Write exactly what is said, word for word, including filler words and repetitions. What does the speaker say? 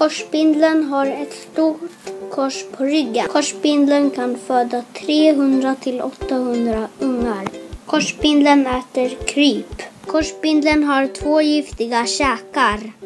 Korsspindeln har ett stort kors på ryggen. Korsspindeln kan föda trehundra till åttahundra ungar. Korsspindeln äter kryp. Korsspindeln har två giftiga käkar.